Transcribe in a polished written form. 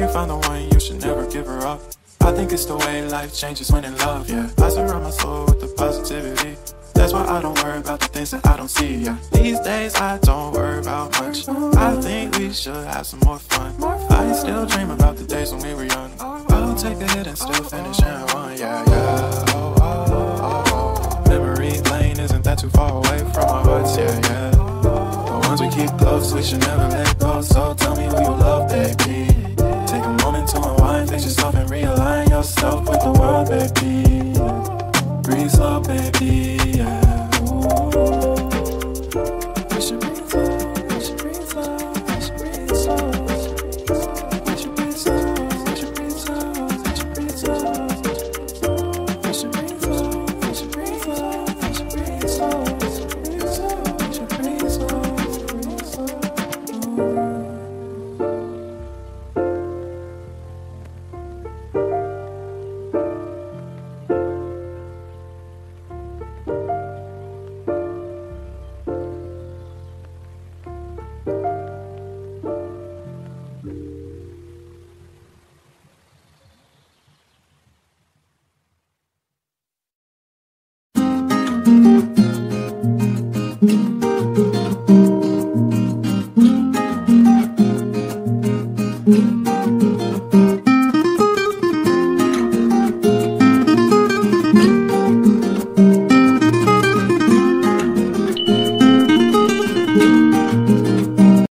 you found the one, you should never give her up. I think it's the way life changes when in love, yeah. I surround my soul with the positivity. That's why I don't worry about the things that I don't see, yeah. These days I don't worry about much. I think we should have some more fun. I still dream about the days when we were young. I'll take a hit and still finish and run, yeah, yeah. Oh, oh, oh, oh. Memory lane, isn't that too far away from our hearts, yeah, yeah. The ones we keep close, we should never let go. So tell me who you love, baby. Take a moment to unwind, face yourself and realign yourself with the world, baby. Breathe slow, baby, yeah. Ooh.